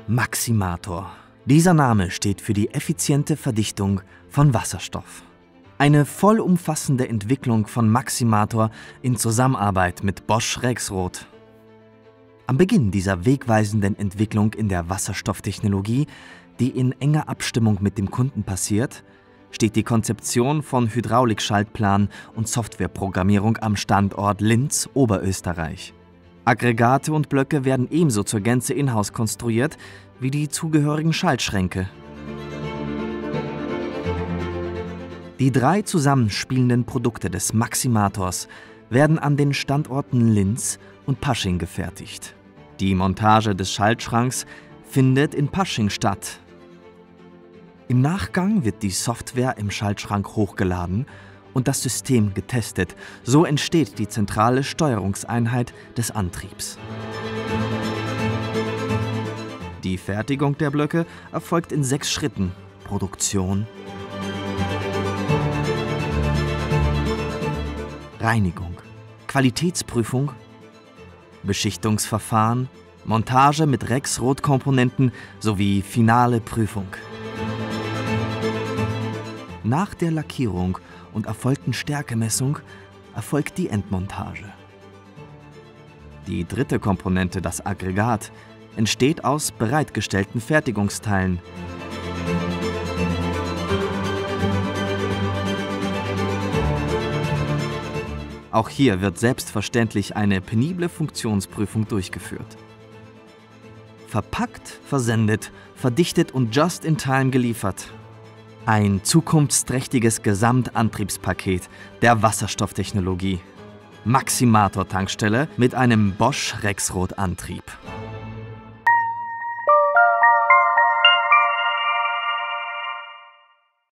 Maximator. Dieser Name steht für die effiziente Verdichtung von Wasserstoff. Eine vollumfassende Entwicklung von Maximator in Zusammenarbeit mit Bosch Rexroth. Am Beginn dieser wegweisenden Entwicklung in der Wasserstofftechnologie, die in enger Abstimmung mit dem Kunden passiert, steht die Konzeption von Hydraulikschaltplan und Softwareprogrammierung am Standort Linz, Oberösterreich. Aggregate und Blöcke werden ebenso zur Gänze in-house konstruiert wie die zugehörigen Schaltschränke. Die 3 zusammenspielenden Produkte des Maximators werden an den Standorten Linz und Pasching gefertigt. Die Montage des Schaltschranks findet in Pasching statt. Im Nachgang wird die Software im Schaltschrank hochgeladen und das System getestet. So entsteht die zentrale Steuerungseinheit des Antriebs. Die Fertigung der Blöcke erfolgt in 6 Schritten: Produktion, Reinigung, Qualitätsprüfung, Beschichtungsverfahren, Montage mit Rexroth-Komponenten sowie finale Prüfung. Nach der Lackierung und erfolgten Stärkemessung erfolgt die Endmontage. Die dritte Komponente, das Aggregat, entsteht aus bereitgestellten Fertigungsteilen. Auch hier wird selbstverständlich eine penible Funktionsprüfung durchgeführt. Verpackt, versendet, verdichtet und just in time geliefert. Ein zukunftsträchtiges Gesamtantriebspaket der Wasserstofftechnologie. Maximator-Tankstelle mit einem Bosch Rexroth-Antrieb.